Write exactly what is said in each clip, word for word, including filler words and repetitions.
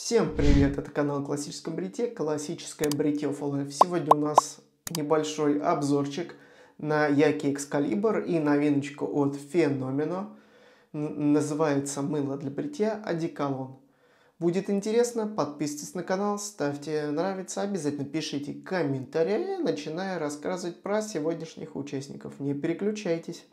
Всем привет, это канал Классическое бритье, классическое бритье for life. Сегодня у нас небольшой обзорчик на Yaki Excalibur и новиночку от Fenomeno. Называется мыло для бритья Одеколон. Будет интересно, подписывайтесь на канал, ставьте нравится, обязательно пишите комментарии, начиная рассказывать про сегодняшних участников. Не переключайтесь.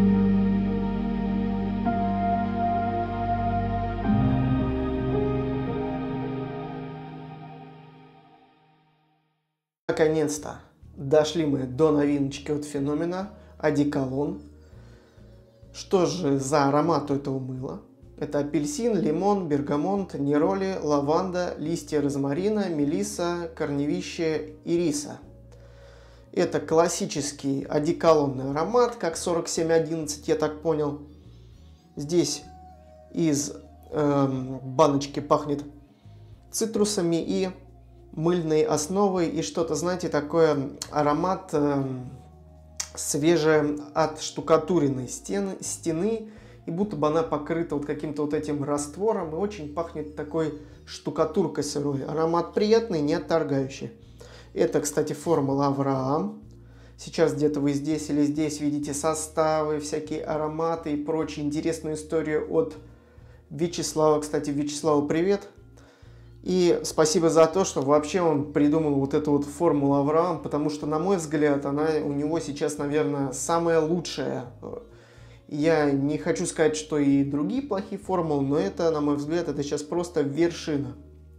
Наконец-то дошли мы до новиночки от Fenomeno Одеколон. Что же за аромат у этого мыла? Это апельсин, лимон, бергамонт, нероли, лаванда, листья розмарина, мелисса, корневище ириса. Это классический одеколонный аромат, как сорок семь одиннадцать, я так понял. Здесь из эм, баночки пахнет цитрусами и мыльной основой, и что-то, знаете, такое аромат э, свеже отштукатуренной стены, стены, и будто бы она покрыта вот каким-то вот этим раствором, и очень пахнет такой штукатуркой сырой. Аромат приятный, не отторгающий. Это, кстати, формула Авраам. Сейчас где-то вы здесь или здесь видите составы, всякие ароматы и прочие интересную историю от Вячеслава. Кстати, Вячеславу привет. И спасибо за то, что вообще он придумал вот эту вот формулу Авраам, потому что, на мой взгляд, она у него сейчас, наверное, самая лучшая. Я не хочу сказать, что и другие плохие формулы, но это, на мой взгляд, это сейчас просто вершина.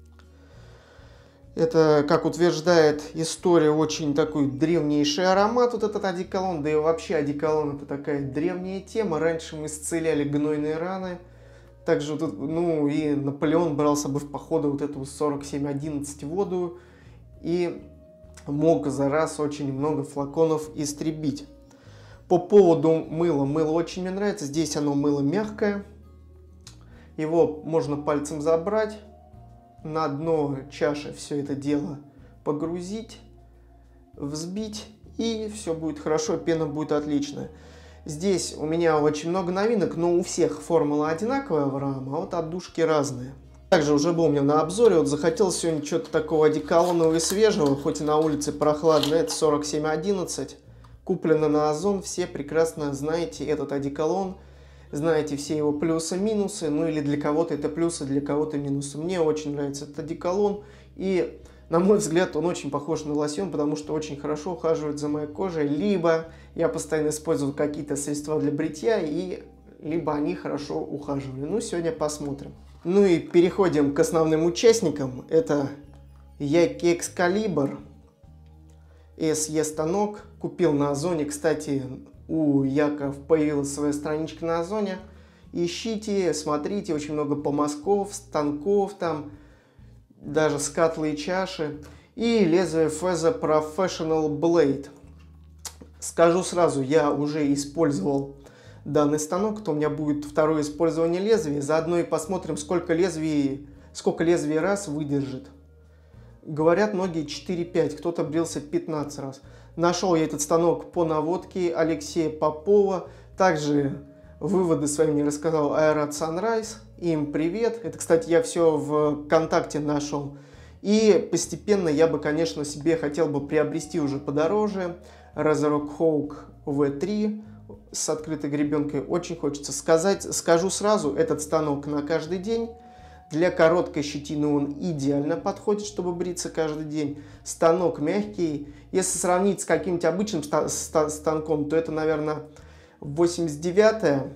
Это, как утверждает история, очень такой древнейший аромат, вот этот одеколон, да и вообще одеколон это такая древняя тема. Раньше мы исцеляли гнойные раны. Также, тут, ну, и Наполеон брал с собой в походы вот эту сорок семь одиннадцать воду и мог за раз очень много флаконов истребить. По поводу мыла. Мыло очень мне нравится. Здесь оно мыло мягкое. Его можно пальцем забрать. На дно чаши все это дело погрузить, взбить, и все будет хорошо, пена будет отличная. Здесь у меня очень много новинок, но у всех формула одинаковая, Авраам, а вот отдушки разные. Также уже был у меня на обзоре, вот захотел сегодня что-то такого одеколонового и свежего, хоть и на улице прохладно, это сорок семь одиннадцать. Куплено на Озон, все прекрасно знаете этот одеколон, знаете все его плюсы-минусы, ну или для кого-то это плюсы, для кого-то минусы. Мне очень нравится этот одеколон, и на мой взгляд он очень похож на лосьон, потому что очень хорошо ухаживает за моей кожей, либо я постоянно использую какие-то средства для бритья, и либо они хорошо ухаживали. Ну, сегодня посмотрим. Ну и переходим к основным участникам. Это Yaki Excalibur эс и станок. Купил на Озоне. Кстати, у Яков появилась своя страничка на Озоне. Ищите, смотрите, очень много помазков, станков там, даже скатлы и чаши. И лезвие Feza Professional Blade. Скажу сразу, я уже использовал данный станок, то у меня будет второе использование лезвия. Заодно и посмотрим, сколько лезвий, сколько лезвий раз выдержит. Говорят многие четыре-пять, кто-то брился пятнадцать раз. Нашел я этот станок по наводке Алексея Попова. Также выводы свои мне рассказал Aerat Sunrise. Им привет. Это, кстати, я все в ВКонтакте нашел. И постепенно я бы, конечно, себе хотел бы приобрести уже подороже Razorok Hawk ви три с открытой гребенкой. Очень хочется сказать. Скажу сразу, этот станок на каждый день. Для короткой щетины он идеально подходит, чтобы бриться каждый день. Станок мягкий. Если сравнить с каким-нибудь обычным ста ста станком, то это, наверное, восемьдесят девятая.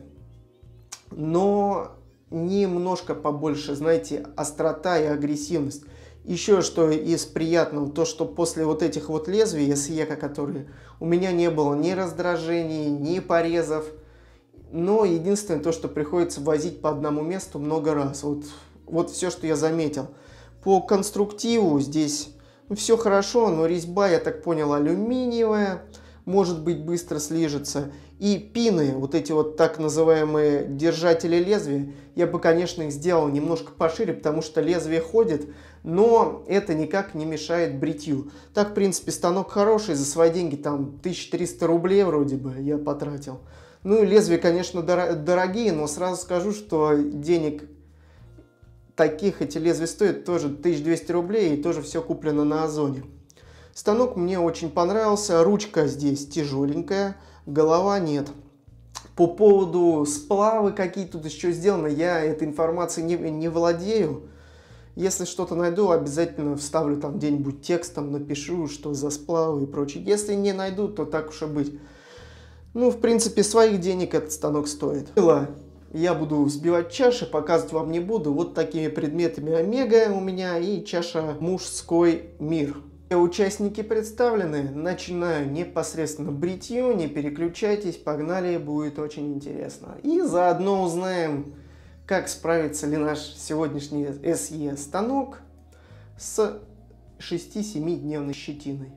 Но немножко побольше, знаете, острота и агрессивность. Еще что из приятного, то что после вот этих вот лезвий эс и, которые у меня не было ни раздражений, ни порезов. Но единственное то, что приходится возить по одному месту много раз. Вот, вот все, что я заметил. По конструктиву здесь ну, все хорошо, но резьба, я так понял, алюминиевая. Может быть, быстро слижется. И пины, вот эти вот так называемые держатели лезвия, я бы, конечно, их сделал немножко пошире, потому что лезвие ходит, но это никак не мешает бритью. Так, в принципе, станок хороший, за свои деньги там тысяча триста рублей вроде бы я потратил. Ну, лезвия, конечно, дорогие, но сразу скажу, что денег таких эти лезвия стоят тоже тысяча двести рублей, и тоже все куплено на Озоне. Станок мне очень понравился, ручка здесь тяжеленькая, голова нет. По поводу сплавы, какие тут еще сделаны, я этой информацией не, не владею. Если что-то найду, обязательно вставлю там где-нибудь текстом, напишу, что за сплавы и прочее. Если не найду, то так уж и быть. Ну, в принципе, своих денег этот станок стоит. Я буду взбивать чаши, показывать вам не буду. Вот такими предметами Омега у меня и чаша Мужской мир. Все участники представлены. Начинаю непосредственно бритье, не переключайтесь, погнали, будет очень интересно. И заодно узнаем, как справится ли наш сегодняшний эс и станок с шести-семидневной щетиной.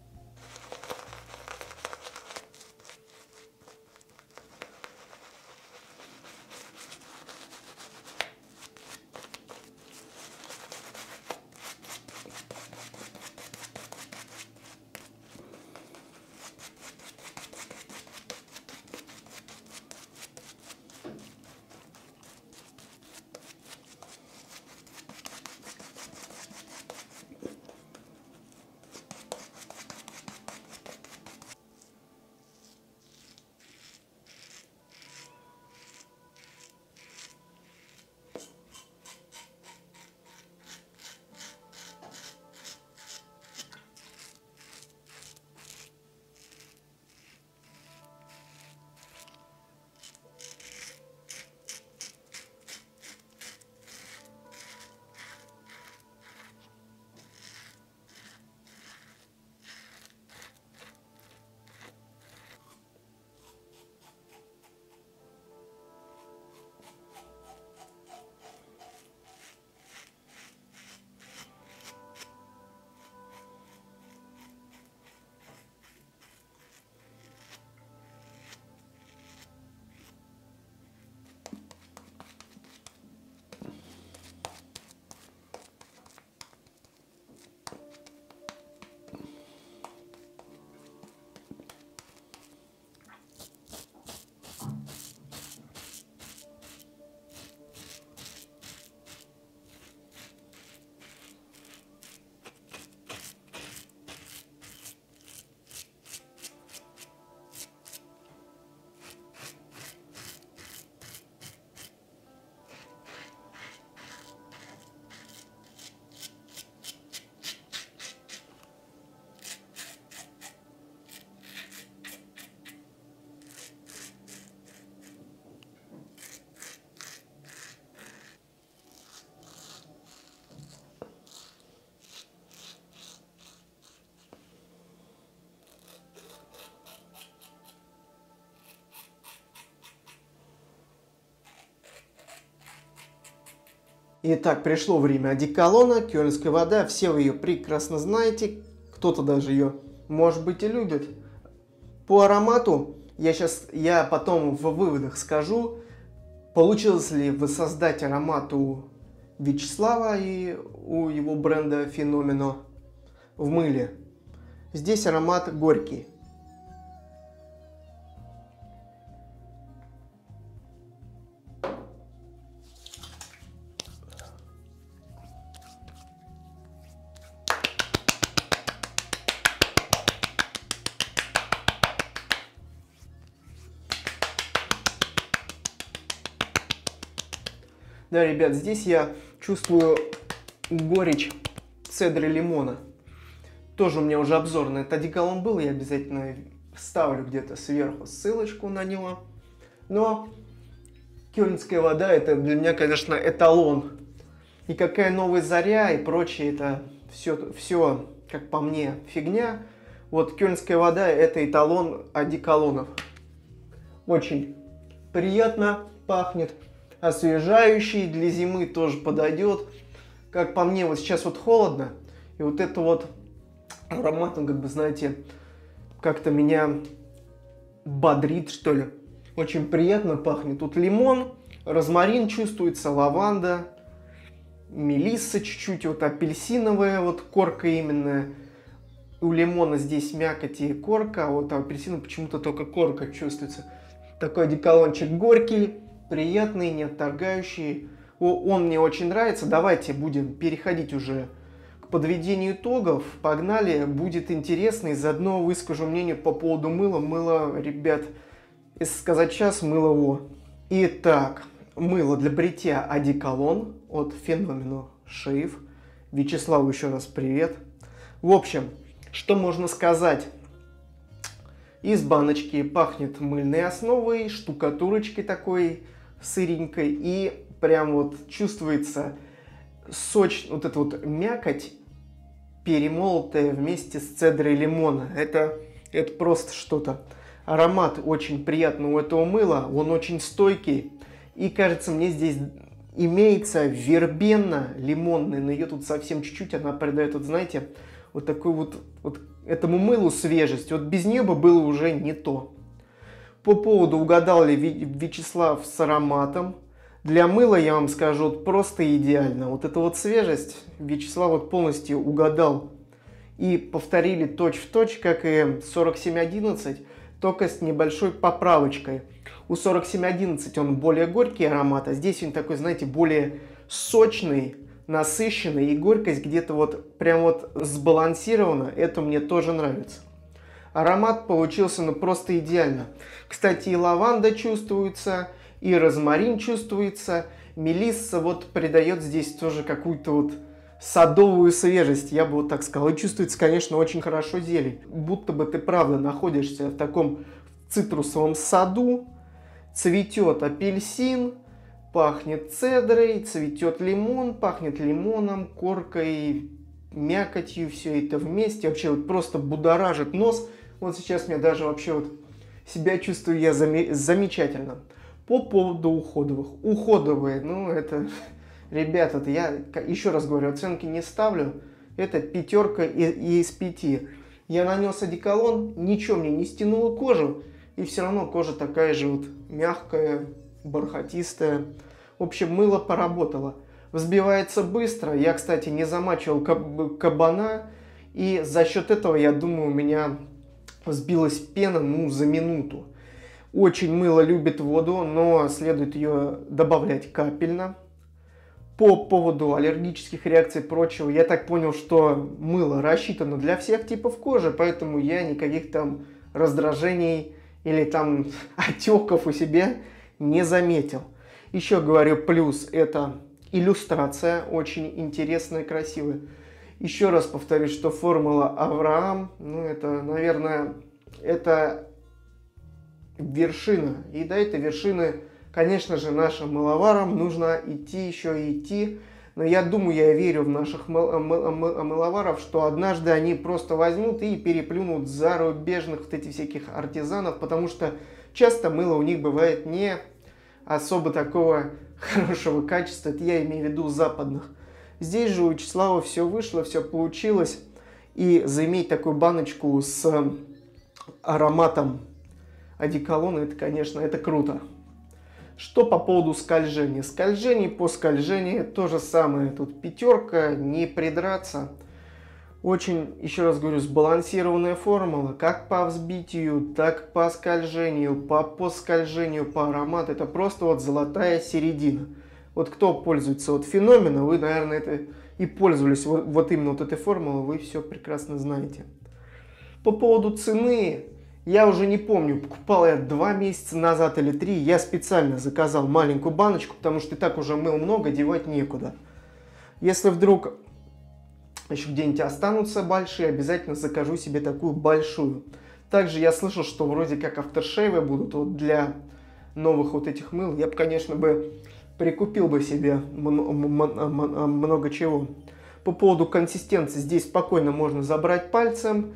Итак, пришло время одеколона, кёльнская вода, все вы ее прекрасно знаете, кто-то даже ее, может быть, и любит. По аромату я сейчас, я потом в выводах скажу, получилось ли воссоздать аромат у Вячеслава и у его бренда Феномено в мыле. Здесь аромат горький. Да, ребят, здесь я чувствую горечь цедры лимона. Тоже у меня уже обзор на этот одеколон был, я обязательно вставлю где-то сверху ссылочку на него. Но кёльнская вода — это для меня, конечно, эталон. И какая новая заря и прочее, это все, все, как по мне, фигня. Вот кёльнская вода — это эталон одеколонов. Очень приятно пахнет. Освежающий, для зимы тоже подойдет. Как по мне, вот сейчас вот холодно, и вот это вот аромат, он, как бы, знаете, как-то меня бодрит, что ли. Очень приятно пахнет. Тут лимон, розмарин чувствуется, лаванда, мелисса чуть-чуть, вот апельсиновая вот корка именно. У лимона здесь мякоть и корка, а вот у апельсина почему-то только корка чувствуется. Такой одеколончик горький, приятный, не отторгающий, Он мне очень нравится. Давайте будем переходить уже к подведению итогов. Погнали, будет интересно. И заодно выскажу мнение по поводу мыла. Мыло, ребят, если сказать сейчас, мыло во. Итак, мыло для бритья одеколон от Phenomenal Shave. Вячеславу еще раз привет. В общем, что можно сказать? Из баночки пахнет мыльной основой, штукатурочкой такой сыренькой. И прям вот чувствуется соч, вот эта вот мякоть, перемолотая вместе с цедрой лимона. Это, это просто что-то. Аромат очень приятный у этого мыла, он очень стойкий. И кажется, мне здесь имеется вербенно-лимонный, но ее тут совсем чуть-чуть, она придает, вот знаете, вот такой вот, вот этому мылу свежесть. Вот без нее бы было уже не то. По поводу, угадал ли Вячеслав с ароматом. Для мыла, я вам скажу, вот просто идеально. Вот эта вот свежесть Вячеслав вот полностью угадал. И повторили точь-в-точь, как и сорок семь одиннадцать, только с небольшой поправочкой. У сорок семь одиннадцать он более горький аромат, а здесь он такой, знаете, более сочный, насыщенный. И горькость где-то вот прям вот сбалансирована. Это мне тоже нравится. Аромат получился ну просто идеально. Кстати, и лаванда чувствуется, и розмарин чувствуется. Мелисса вот придает здесь тоже какую-то вот садовую свежесть, я бы вот так сказал. И чувствуется, конечно, очень хорошо зелень. Будто бы ты правда находишься в таком цитрусовом саду. Цветет апельсин, пахнет цедрой, цветет лимон, пахнет лимоном, коркой, мякотью, все это вместе. Вообще вот просто будоражит нос. Вот сейчас мне даже вообще вот себя чувствую я зам... замечательно. По поводу уходовых. Уходовые, ну это, ребята, это я еще раз говорю, оценки не ставлю. Это пятерка из пяти. Я нанес одеколон, ничего мне не стянуло кожу. И все равно кожа такая же вот мягкая, бархатистая. В общем, мыло поработало. Взбивается быстро. Я, кстати, не замачивал каб кабана. И за счет этого, я думаю, у меня взбилась пена ну, за минуту. Очень мыло любит воду, но следует ее добавлять капельно. По поводу аллергических реакций и прочего, я так понял, что мыло рассчитано для всех типов кожи, поэтому я никаких там раздражений или там отеков у себя не заметил. Еще говорю, плюс это иллюстрация, очень интересная, красивая. Еще раз повторюсь, что формула Авраам, ну это, наверное, это вершина. И до этой вершины, конечно же, нашим мыловарам нужно идти, еще и идти. Но я думаю, я верю в наших мыл мыл мыл мыловаров, что однажды они просто возьмут и переплюнут зарубежных вот этих всяких артизанов, потому что часто мыло у них бывает не особо такого хорошего качества, это я имею в виду западных. Здесь же у Вячеслава все вышло, все получилось, и заиметь такую баночку с ароматом одеколона, это, конечно, это круто. Что по поводу скольжения? Скольжение по скольжению то же самое. Тут пятерка, не придраться. Очень, еще раз говорю, сбалансированная формула. Как по взбитию, так по скольжению, по, по скольжению, по аромату. Это просто вот золотая середина. Вот кто пользуется вот Phenomenal, вы, наверное, это и пользовались вот, вот именно вот этой формулой, вы все прекрасно знаете. По поводу цены. Я уже не помню, покупал я два месяца назад или три, я специально заказал маленькую баночку, потому что и так уже мыл много, девать некуда. Если вдруг еще где-нибудь останутся большие, обязательно закажу себе такую большую. Также я слышал, что вроде как авторшейвы будут вот для новых вот этих мыл. Я бы, конечно, бы прикупил бы себе много чего. По поводу консистенции, здесь спокойно можно забрать пальцем,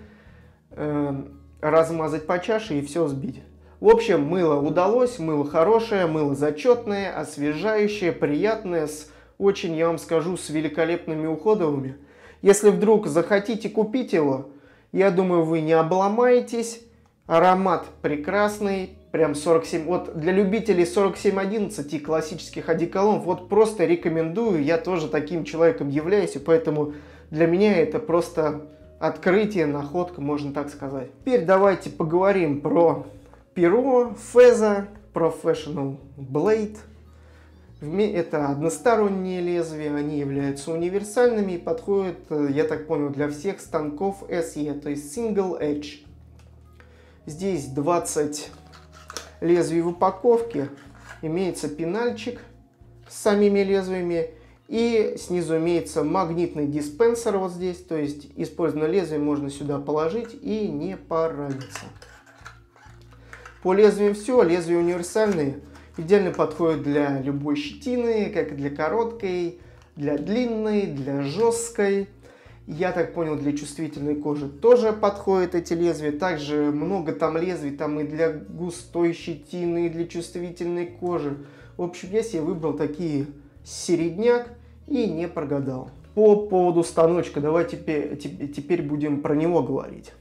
размазать по чаше и все сбить. В общем, мыло удалось, мыло хорошее, мыло зачетное, освежающее, приятное, с очень, я вам скажу, с великолепными уходовыми. Если вдруг захотите купить его, я думаю, вы не обломаетесь. Аромат прекрасный, прям сорок семь. Вот для любителей сорок семь одиннадцать и классических одеколонов, вот просто рекомендую. Я тоже таким человеком являюсь, и поэтому для меня это просто открытие, находка, можно так сказать. Теперь давайте поговорим про перо Feza Professional Blade. Это односторонние лезвия, они являются универсальными и подходят, я так понял, для всех станков эс и, то есть Single Edge. Здесь двадцать лезвий в упаковке, имеется пенальчик с самими лезвиями и снизу имеется магнитный диспенсер вот здесь, то есть использованное лезвие можно сюда положить и не пораниться. По лезвиям все, лезвия универсальные. Идеально подходит для любой щетины, как и для короткой, для длинной, для жесткой. Я так понял, для чувствительной кожи тоже подходят эти лезвия. Также много там лезвий, там и для густой щетины, и для чувствительной кожи. В общем, я себе выбрал такие середняк и не прогадал. По поводу станочка, давайте теперь, теперь будем про него говорить.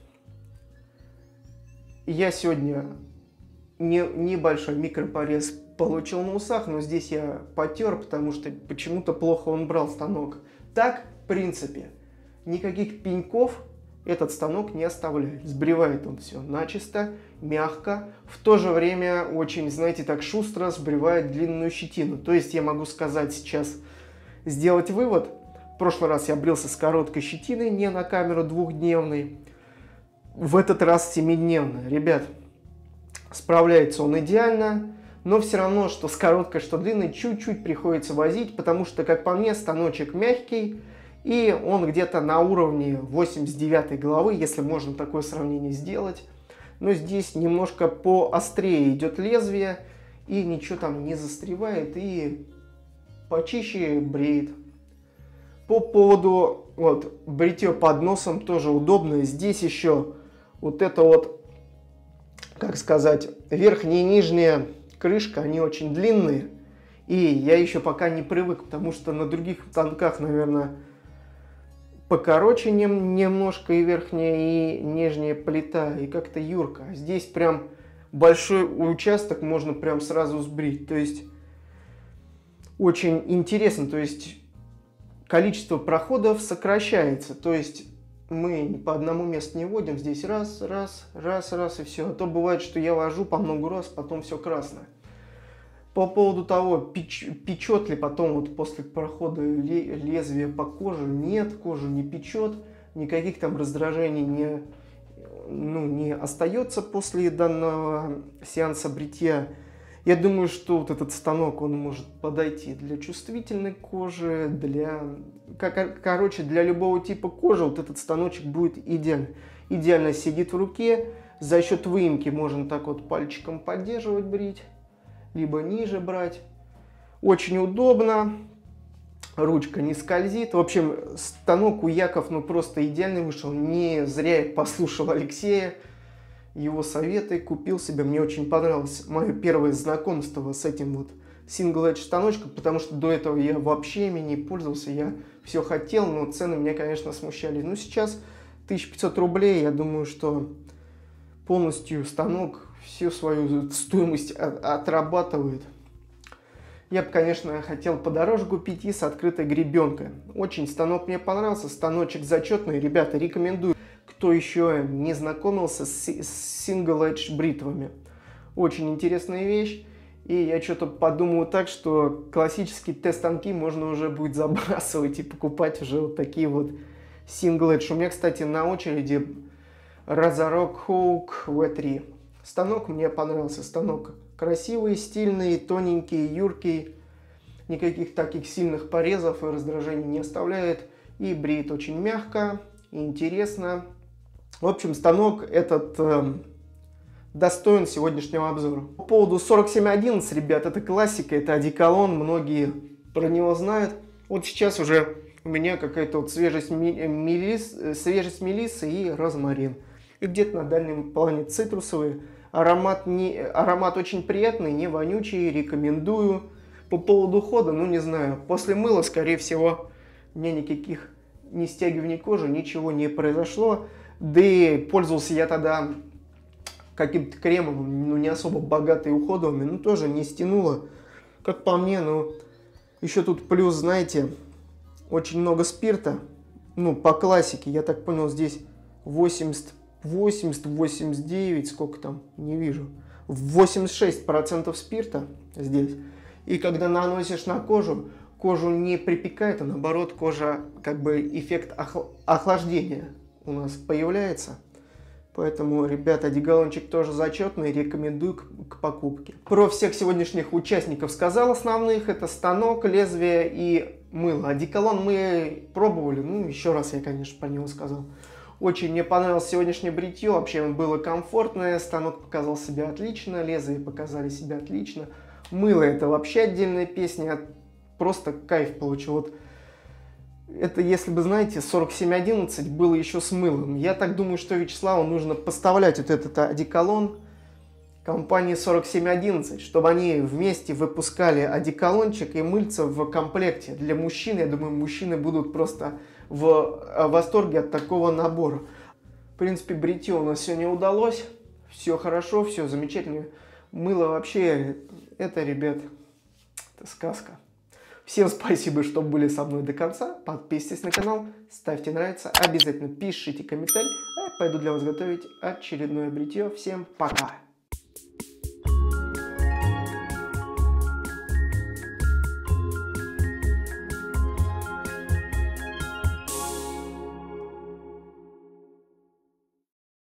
Я сегодня не, небольшой микропорез получил на усах, но здесь я потер, потому что почему-то плохо он брал станок. Так, в принципе, никаких пеньков этот станок не оставляет. Сбривает он все начисто, мягко, в то же время очень, знаете, так шустро сбривает длинную щетину. То есть я могу сказать сейчас, сделать вывод. В прошлый раз я брился с короткой щетиной, не на камеру двухдневной. В этот раз семидневной. Ребят, справляется он идеально. Но все равно, что с короткой, что длинной, чуть-чуть приходится возить, потому что, как по мне, станочек мягкий, и он где-то на уровне восемьдесят девятой головы, если можно такое сравнение сделать. Но здесь немножко поострее идет лезвие, и ничего там не застревает, и почище бреет. По поводу вот, бритья под носом тоже удобно. Здесь еще вот это вот, как сказать, верхняя и нижняя крышка, они очень длинные, и я еще пока не привык, потому что на других станках, наверное, покороче нем, немножко и верхняя, и нижняя плита, и как-то юрко. Здесь прям большой участок можно прям сразу сбрить, то есть очень интересно, то есть количество проходов сокращается, то есть мы по одному месту не вводим, здесь раз, раз, раз, раз и все. А то бывает, что я вожу по много раз, потом все красное. По поводу того, печ, печет ли потом вот после прохода лезвия по коже, нет, кожу не печет, никаких там раздражений не, ну, не остается после данного сеанса бритья. Я думаю, что вот этот станок, он может подойти для чувствительной кожи, для, как, короче, для любого типа кожи вот этот станочек будет идеально. Идеально сидит в руке, за счет выемки можно так вот пальчиком поддерживать, брить, либо ниже брать. Очень удобно, ручка не скользит. В общем, станок у Яков, ну, просто идеальный вышел, не зря я послушал Алексея. Его советы, купил себе, мне очень понравилось мое первое знакомство с этим вот Single Edge станочком, потому что до этого я вообще ими не пользовался, я все хотел, но цены меня, конечно, смущали. Но сейчас тысяча пятьсот рублей, я думаю, что полностью станок всю свою стоимость отрабатывает. Я бы, конечно, хотел подороже купить и с открытой гребенкой. Очень станок мне понравился, станочек зачетный, ребята, рекомендую. Кто еще не знакомился с Single Edge бритвами. Очень интересная вещь. И я что-то подумал так, что классические Т-станки можно уже будет забрасывать и покупать уже вот такие вот Single Edge. У меня, кстати, на очереди Razorok Hawk ви три. Станок мне понравился. Станок красивый, стильный, тоненький, юркий. Никаких таких сильных порезов и раздражений не оставляет. И бреет очень мягко и интересно. В общем, станок этот э, достоин сегодняшнего обзора. По поводу сорок семь одиннадцать, ребят, это классика, это одеколон, многие про него знают. Вот сейчас уже у меня какая-то вот свежесть, мелис, свежесть мелиссы и розмарин. И где-то на дальнем плане цитрусовый. Аромат, не, аромат очень приятный, не вонючий, рекомендую. По поводу ухода, ну не знаю, после мыла, скорее всего, у меня никаких не стягиваний кожи, ничего не произошло. Да и пользовался я тогда каким-то кремом, ну не особо богатый уходовыми, ну тоже не стянуло. Как по мне, ну еще тут плюс, знаете, очень много спирта. Ну по классике, я так понял, здесь восемьдесят, восемьдесят, восемьдесят девять, сколько там, не вижу. восемьдесят шесть процентов спирта здесь. И когда наносишь на кожу, кожу не припекает, а наоборот, кожа, как бы эффект охл- охлаждения у нас появляется. Поэтому, ребята, одеколончик тоже зачетный, рекомендую к, к покупке. Про всех сегодняшних участников сказал основных. Это станок, лезвие и мыло. Одеколон мы пробовали, ну, еще раз я, конечно, про него сказал. Очень мне понравилось сегодняшнее бритье, вообще было комфортное, станок показал себя отлично, лезвие показали себя отлично. Мыло — это вообще отдельная песня, я просто кайф получил. Вот это, если бы, знаете, сорок семь одиннадцать было еще с мылом. Я так думаю, что Вячеславу нужно поставлять вот этот одеколон компании сорок семь одиннадцать, чтобы они вместе выпускали одеколончик и мыльца в комплекте. Для мужчин, я думаю, мужчины будут просто в восторге от такого набора. В принципе, бритье у нас сегодня удалось. Все хорошо, все замечательно. Мыло вообще, это, ребят, это сказка. Всем спасибо, что были со мной до конца. Подписывайтесь на канал, ставьте нравится, обязательно пишите комментарий. А я пойду для вас готовить очередное бритье. Всем пока!